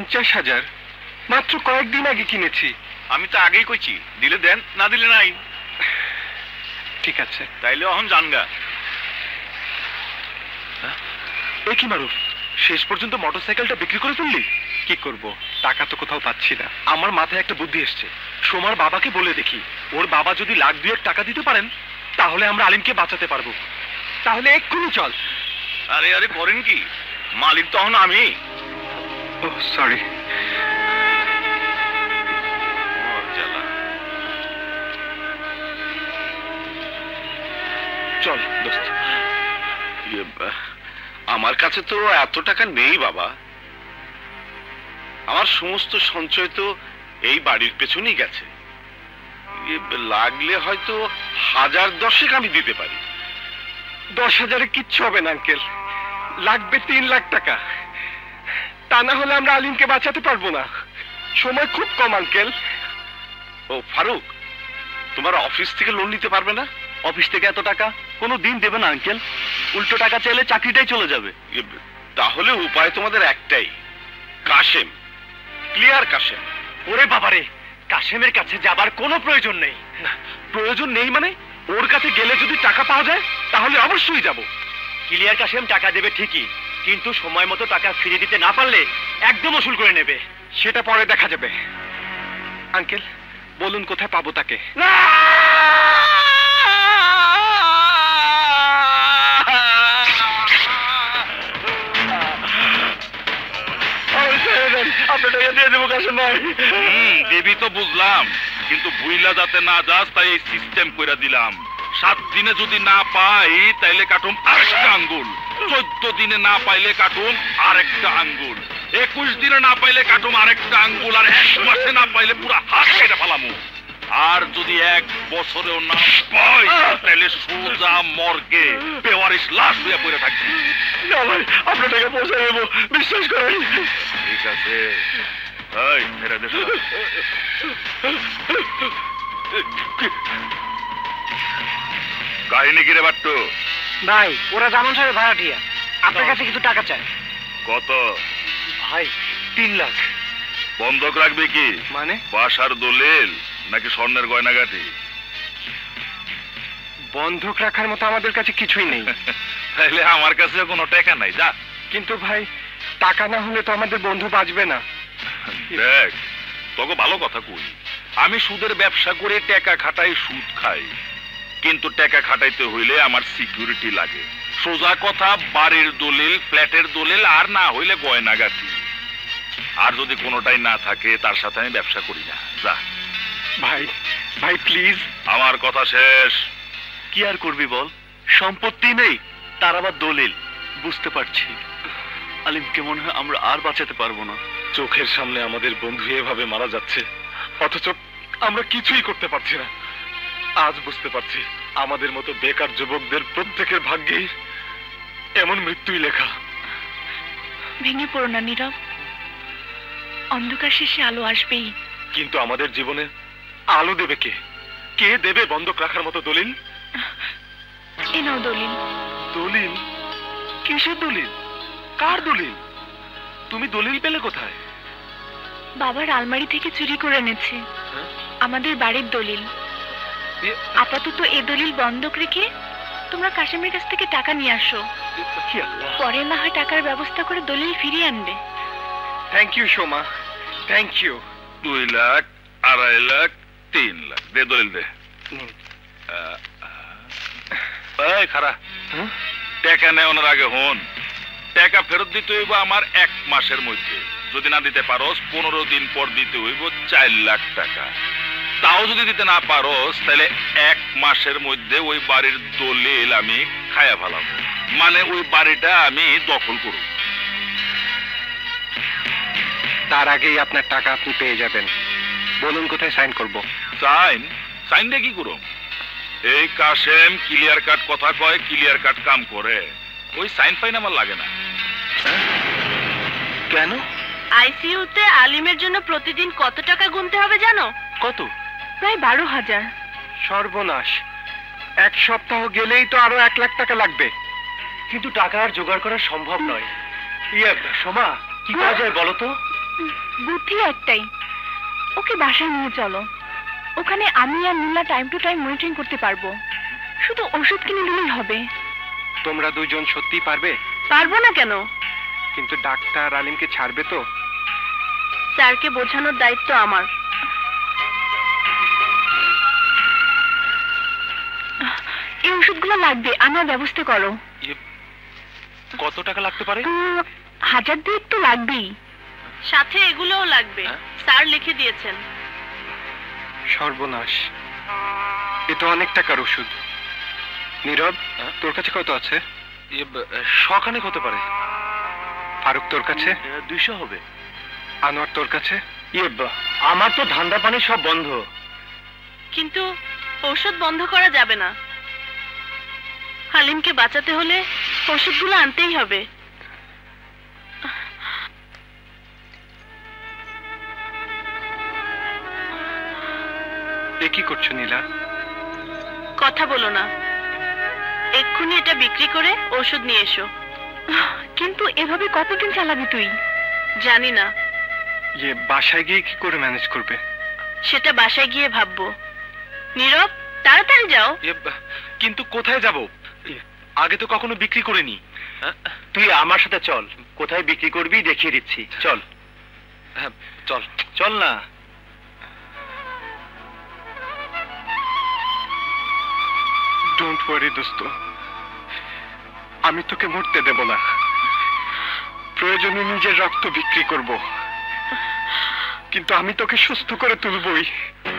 50,000 মাত্র কয়েকদিন আগে কিনেছি। আমি তো আগেই কইছি, দিলে দেন, না দিলে নাই। ঠিক আছে, তাইলে এখন জানগা। এ কি মারুফ, শেষ পর্যন্ত মোটরসাইকেলটা বিক্রি করে ফেললি? কি করব, টাকা তো কোথাও পাচ্ছি না। আমার মাথায় একটা বুদ্ধি এসছে, সোমার বাবাকে বলে দেখি, ওর বাবা যদি লাখ দুয়েক টাকা দিতে পারেন তাহলে আমরা আলিমকে বাঁচাতে পারবো। তাহলে এক্ষুনি চল। আরে আরে করেন কি, মালিক তখন আমি। Oh sorry. চল দোস্ত। আমার কাছে তো এত টাকা নেই বাবা, আমার সমস্ত সঞ্চয় তো এই বাড়ির পেছনেই গেছে। লাগলে হয়তো 1010 আমি দিতে পারি। 10,000-এ কিচ্ছু হবে না আঙ্কেল, লাগবে 3 লাখ টাকা। তা না হলে আমরা আলিমকে বাঁচাতে পারবো না, সময় খুব কম আঙ্কেল। ও ফারুক, তোমার অফিস থেকে লোন নিতে পারবে না? অফিস থেকে এত টাকা কোনো দিন দেবে না আঙ্কেল, উল্টো টাকা চাইলে চাকরিটাই চলে যাবে। তাহলে উপায় তোমাদের একটাই, কাশেম, ক্লিয়ার কাশেম। ওরে বাবারে, কাশেমের কাছে যাবার কোনো প্রয়োজন নেই। প্রয়োজন নেই মানে? ওর কাছে গেলে যদি টাকা পাওয়া যায় তাহলে অবশ্যই যাব। ক্লিয়ার কাশেম টাকা দেবে ঠিকই, কিন্তু সময় মতো টাকা ফিরিয়ে দিতে না পারলে একদম ওসুল করে নেবে। সেটা পরে দেখা যাবে। আঙ্কেল বলুন কোথায় পাবো তাকে? দেবী তো বুঝলাম, কিন্তু ভুইলা যাতে না যাস তাই এই সিস্টেম কইরা দিলাম। 7 দিনে যদি না পাই তাইলে কাটুম আরেকটা আঙ্গুল, 14 দিনে না পাইলে কাটুম আরেকটা আঙ্গুল, 21 দিনে না পাইলে কাটুম আরেকটা আঙ্গুল, আর 1 মাসে না পাইলে পুরা হাত কেটে ফেলামু। আর যদি 1 বছরেও না পাই তাহলে সোজা মর্গে বেওয়ারিশ লাশ হইয়া পড়ে থাকবি। না ভাই, আপনার টাকা পৌঁছে দেবো, বিশ্বাস করেন। ঠিক আছে, এই ফেরা দে। কাহিনী কিরে বাট্টু? ভাই ওরা জামান সাহেব ভাড়াটিয়া, আপনার কাছে কিছু টাকা চায়। কত? ভাই 3 লাখ। বন্ধক রাখবে কি? মানে? বাসার দলিল নাকি স্বর্ণের গয়নাগাটি? বন্ধক রাখার মতো আমাদের কাছে কিছুই নেই। তাইলে আমার কাছে কোনো টাকা নাই, যা। কিন্তু ভাই টাকা না হলে তো আমাদের বন্ধু বাঁচবে না। দেখ, তোকে ভালো কথা কই, আমি সুদের ব্যবসা করে টাকা খাটাই, সুদ খাই, কিন্তু টাকা খাটাইতে হইলে আমার সিকিউরিটি লাগে। সোজা কথা, বাড়ির দলিল, ফ্ল্যাটের দলিল, আর না হইলে গয়নাগাটি। আর যদি কোনোটাই না থাকে তার সাথে আমি ব্যবসা করি না, যা। ভাই ভাই প্লিজ। আমার কথা শেষ। কি আর করবি বল, সম্পত্তি নেই, তার আবার দলিল। বুঝতে পারছি আলিমকে মনে হয় আমরা আর বাঁচাতে পারবো না। চোখের সামনে আমাদের বন্ধু এভাবে মারা যাচ্ছে, অথচ আমরা কিছুই করতে পারছি না। আজ বুঝতে পারছি আমাদের মতো বেকার যুবকদের প্রত্যেকের ভাগ্যেই এমন মৃত্যুই লেখা। ভেঙে পড়ো না নীরব, অন্ধকার শেষে আলো আসবেই। কিন্তু আমাদের জীবনে আলো দেবে কে? কে দেবে বন্ধক রাখার মতো দলিল? এ নাও দলিল। দলিল? কিসের দলিল? কার দলিল? তুমি দলিল পেলে কোথায়? বাবার আলমারি থেকে চুরি করে এনেছি, আমাদের বাড়ির দলিল। আপাতত এ দলিল বন্ধক রেখে তোমরা কাশেমের কাছ থেকে টাকা নিয়ে আসো, পরে না হয় টাকার ব্যবস্থা করে দলিল ফিরিয়ে আনবে। Thank you Soma, thank you. 2 lakh, 2.5 lakh, 3 lakh, দে দলিল দে। এই খারা, টাকা নেওয়ার আগে হন, টাকা ফেরত দিতে হইব আমার 1 মাসের মধ্যে। যদি না দিতে পারোস 15 দিন পর দিতে হইব 4 লাখ টাকা। তাও যদি দিতে না পারোস তাহলে 1 মাসের মধ্যে ওই বাড়ির দলিল আমি খায়া ফেলাবো, মানে ওই বাড়িটা আমি দখল করব। তার আগেই আপনার টাকা আপনি পেয়ে যাবেন। বলুন কোথায় সাইন করব? সাইন? সাইন দিয়ে কি করব? এই কাশেম ক্লিয়ার কাট কথা কয়, ক্লিয়ার কাট কাম করে, ওই সাইন ফাইন আমার লাগে না। কেন? আইসিইউতে আলিমের জন্য প্রতিদিন কত টাকা গুনতে হবে জানো? কত? প্রায় 12,000। সর্বনাশ, 1 সপ্তাহ গেলেই তো আরো 1 লাখ টাকা লাগবে। কিন্তু টাকা আর জোগাড় করা সম্ভব নয়। সোমা, কি করা যায় বলো তো? বুদ্ধি একটাই, ওকে বাসায় নিয়ে চলো। ওখানে আমি আর Nila time to time monitoring করতে পারবো। শুধু ওষুধ কিনে দিলেই হবে। তোমরা দুজন সত্যি পারবে? পারবো না কেন? কিন্তু ডাক্তার আলিমকে ছাড়বে তো? স্যারকে বোঝানোর দায়িত্ব আমার। এই ওষুধগুলো লাগবে, আনার ব্যবস্থা করো। কত টাকা লাগতে পারে? 1000 তো লাগবেই, সাথে এগুলোও লাগবে। স্যার লিখে দিয়েছেন। সর্বনাশ, এ তো অনেক টাকার ওষুধ। নীরব, তোর কাছে কত আছে? 100 হতে পারে। ফারুক, তোর কাছে? 200 হবে। আনোয়ার, তোর কাছে? আমার তো ধান্দা পানি সব বন্ধ। কিন্তু ওষুধ বন্ধ করা যাবে না। হালিমকে বাঁচাতে হলে ওষুধগুলো আনতেই হবে। এ কি করছো নীলা? কথা বলো না, এক্ষুনি এটা বিক্রি করে ওষুধ নিয়ে এসো। কিন্তু এভাবে কতদিন চালাবি তুই? জানি না। বাসায় গিয়ে কি করে ম্যানেজ করবে? সেটা বাসায় গিয়ে ভাববো। নীরব, তাড়াতাড়ি যাও। কিন্তু কোথায় যাব? আগে তো কখনো বিক্রি করিনি। তুই আমার সাথে চল, কোথায় বিক্রি করবি দেখিয়ে দিচ্ছি। চল। হ্যাঁ, চল। চল না। ডোন্ট ওয়ারি দোস্ত, আমি তোকে মরতে দেব না। প্রয়োজনে নিজের রক্ত বিক্রি করব, কিন্তু আমি তোকে সুস্থ করে তুলবই।